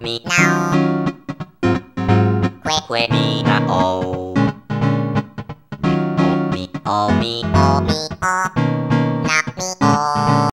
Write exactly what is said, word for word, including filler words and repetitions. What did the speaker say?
mi nao. Que que mi na o. Mi o mi o mi o.